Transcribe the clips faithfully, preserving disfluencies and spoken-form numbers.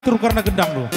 Terus karena gendang loh.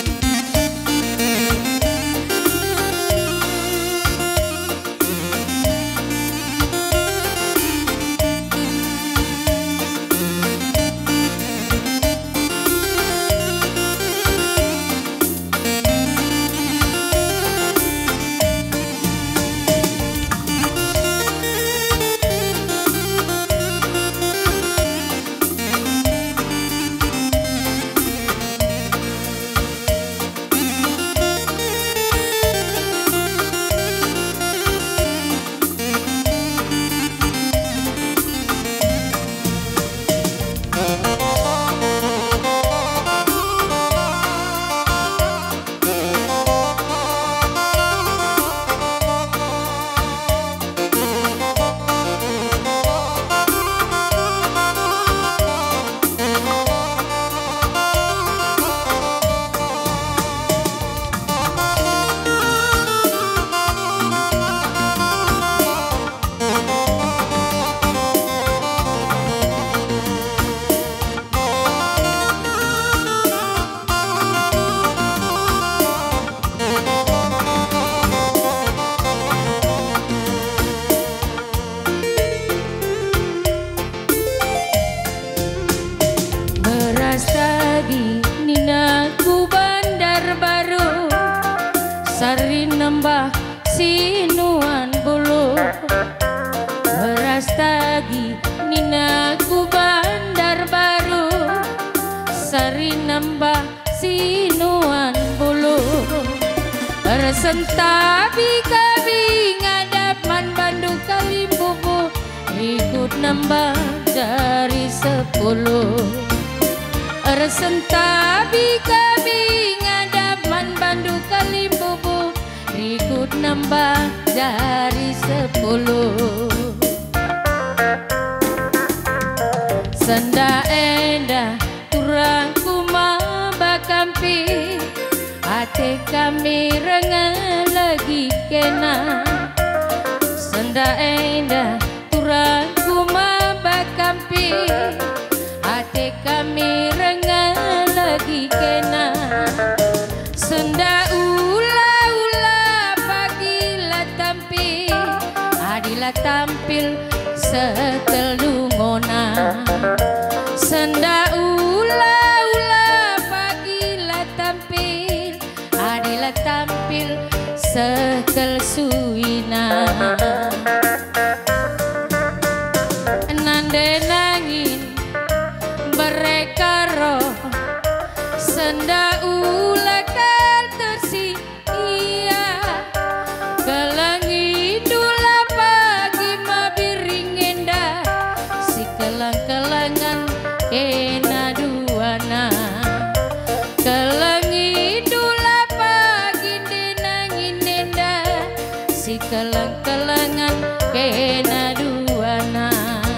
Ninaku Bandar Baru Sari nembah sinuan bulu Beras tagi ninaku Bandar Baru Sari nembah sinuan bulu Bersentabi kami ngadapan bandu kali bubu Ikut nambah dari sepuluh Resentabi kami ngadapan bandu kali bubu Ikut nambah dari sepuluh Senda endah turangku mabakampi Ate kami rengan lagi kena Senda endah turangku mabakampi Ate kami rengan lagi kena Senda ula-ula pagilah tampil Adilah tampil setelungona Senda ula-ula pagilah tampil Adilah tampil setel suina Nande nangin mereka roh senda ula kal tersia kelangi dula pagi mabiringenda si kelang-kelangan kena duana kelangi dula pagi denangin nenda si kelang-kelangan kena duana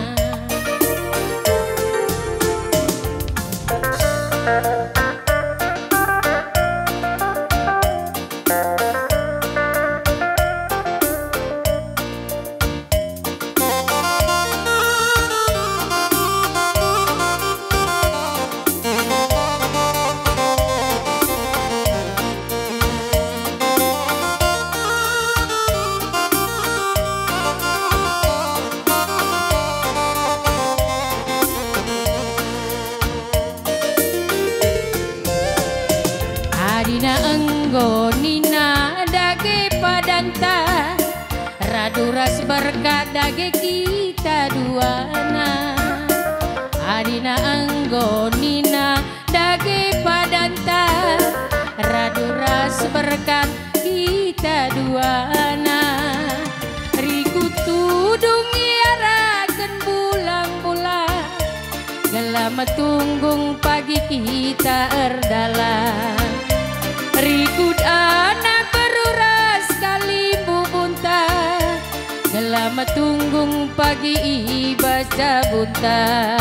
Adina enggo nina dage padanta Raduras berkat dage kita duana Adina enggo nina dage padanta Raduras berkat kita duana Riku tudung iarakan bulang-bulang Gelama tunggung pagi kita erdalan Rikut anak beruras kali bubunta Gelama tunggung pagi ibaca bunta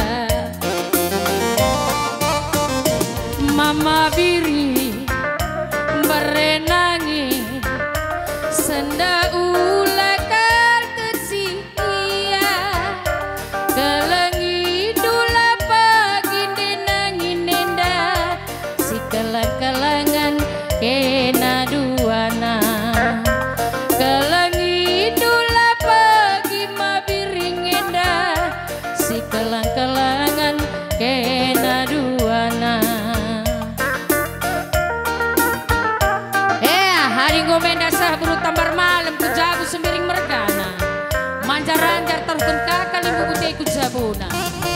Mama biri berenangi Senda ula kal tersia Kelangi dula pagi denangi nenda Si Kucabuna.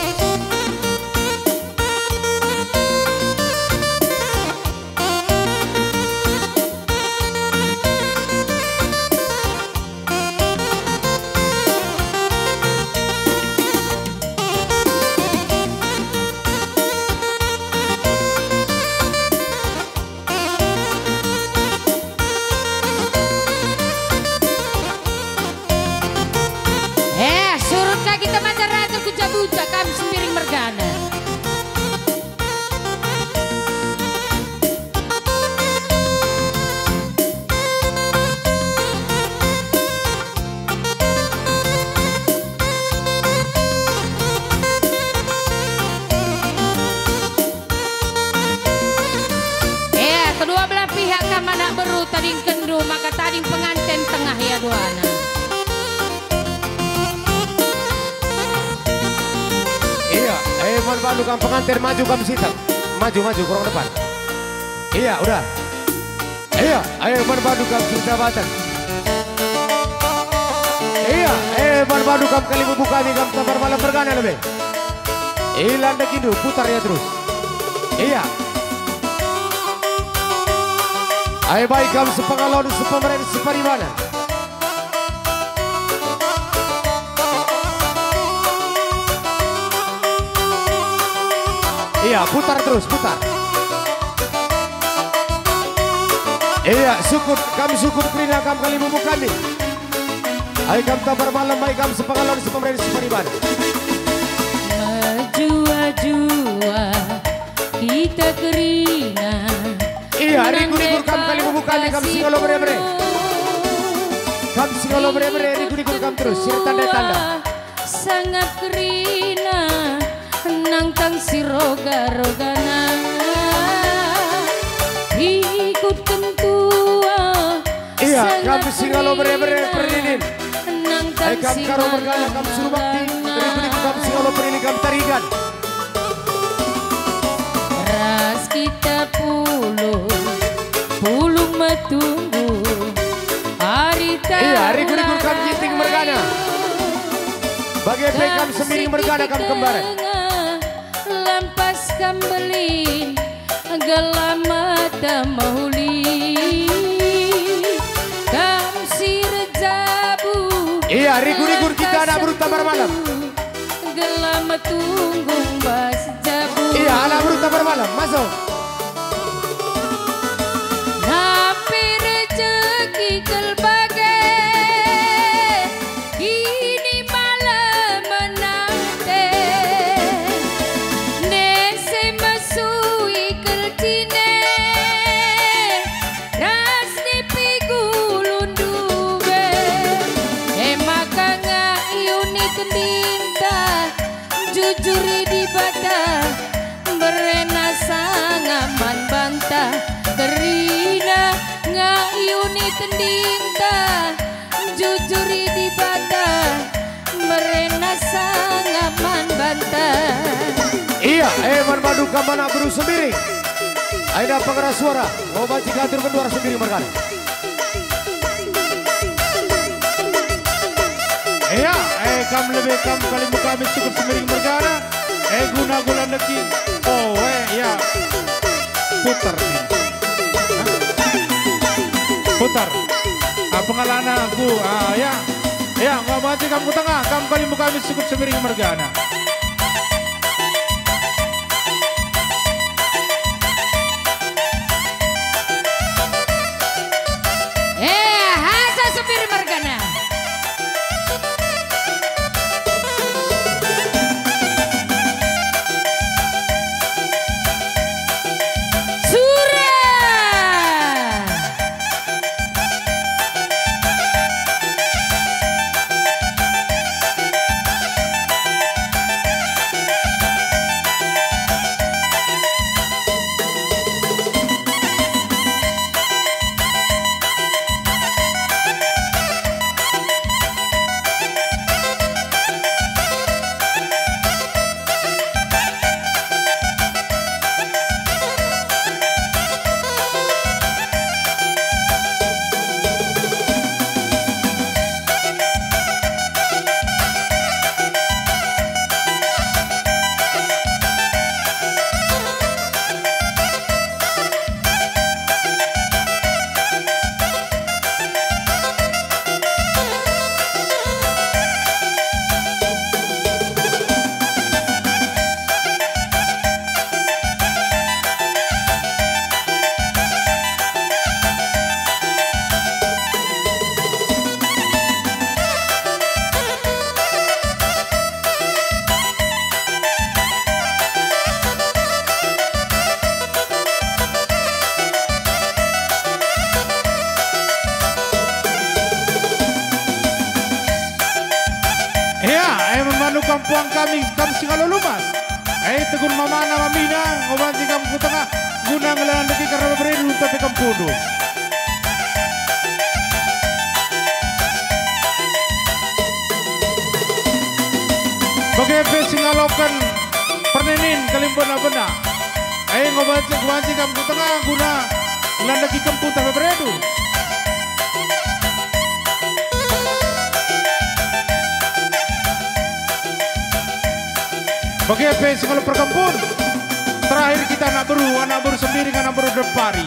Kucabuca kami Sembiring Mergana. Eh, kedua belah pihak kamana beru tading kendu maka tading pengantin tengah ya duana. Ayo Bandung kam pengantin maju kam sitak. Maju maju kurang depan. Iya udah. Iya ayo Bandung kam jabatan. Iya ayo Bandung kam kali buka nih kam tabar malam bergana lebih. Ilan dekindu putar ya terus. Iya. Ayo baik kam sepengalon sepemerintah separimana. Iya, putar terus, putar. Iya, syukur, kami syukur kerana kami kali bubuk kami. Ayo kami tabar malam, baik kami sepengalon sepemerintah separiban. Jua-jua kita kerina. Iya, rikur-rikur kami kali bubuk kami, kami singolo bere-bere. Kami singolo bere-bere, rikur-rikur kami terus, sini tanda-tanda. Sangat kerina. Nang tang siroga-rogana ikut kentua. Iya kami singalo bere-bere perinin. Nang tang siroga kami karo bergana kami suruh bakti. Beri-beri kami singalo perini kami tarigan. Ras kita puluh pulung metunggu hari tak. Iya hari kurikur kami jinting bergana. Bagai pekam Sembiring Mergana kami kembaran. Lampas kambelin gelamata mauli kam sirjabu. Iya rigur-rigur kita anak beruta bermalam. Gelama tunggung bas jabu. Iya anak beruta bermalam masuk. Napi rezeki kelbagai ini malam menante. Jujuri di bata berena sangaman bantah kerina ngayuni tendinta. Jujuri di bata berena sangaman bantah. Iya eh Bandung kamana beru Sembiring. Aida pengeras suara mau baca gatur kedua Sembiring Mergana. Iya, eh kam lebih kam kali muka kami cukup Sembiring Mergana. Eh guna gula lagi. Oh, eh ya. Putar nih. Putar. Ah, pengalaman aku, ah ya. Ya, nggak mati kamu tengah. Kam kali muka kami cukup Sembiring Mergana. Eh, hasa Sembiring Mergana. kampuang kami kam singalo lumas. Eh tegun mamana mamina ngobanci kampung tengah guna ngelayan deki karena beredu tapi kampudu. Bagi singalokan pernenin kalim benar-benar. Eh ngobanci ngobanci kampung tengah guna ngelayan deki kampung tapi beredu. Bagi apa sih kalau perkempun terakhir kita anak beru, anak beru sendiri, anak beru depari.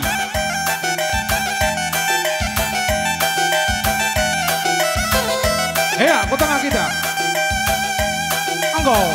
Ya, ke tengah kita. Anggo.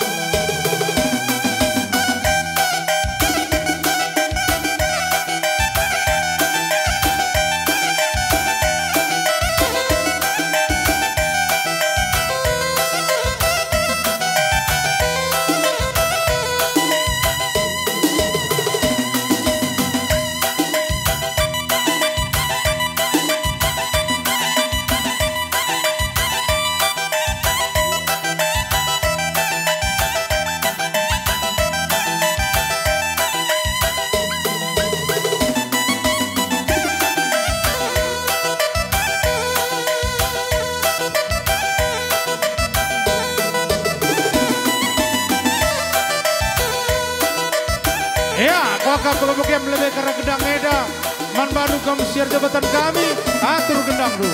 Ya, kakak pelobok yang lebih karena gedang eda man baru kamu siar jabatan kami atur gendang dulu.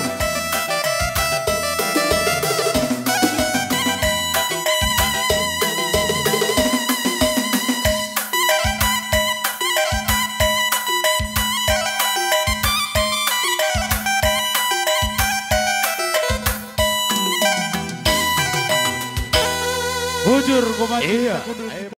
Bujur, gue masih iya.